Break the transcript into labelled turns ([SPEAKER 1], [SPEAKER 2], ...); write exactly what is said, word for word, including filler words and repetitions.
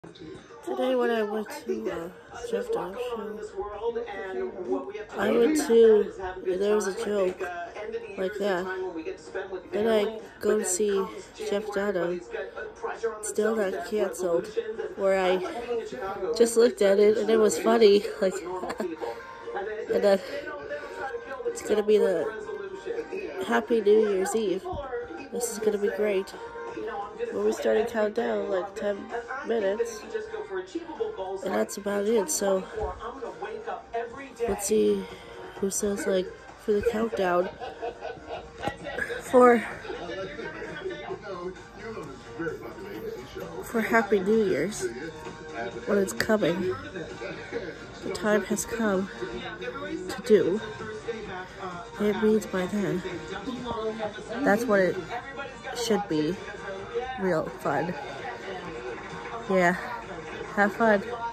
[SPEAKER 1] Today when I went to uh, Jeff Dunham show, I went to, there was a joke like that. Then I go to see Jeff Dunham, still not canceled, where I just looked at it and it was funny, like, and then it's gonna be the Happy New Year's Eve. This is gonna be great. When we started countdown, like ten minutes, and that's about it. So let's see who says, like, for the countdown for for Happy New Year's, when it's coming. The time has come to do. It means by then. That's what it should be. Real fun. Yeah. Have fun.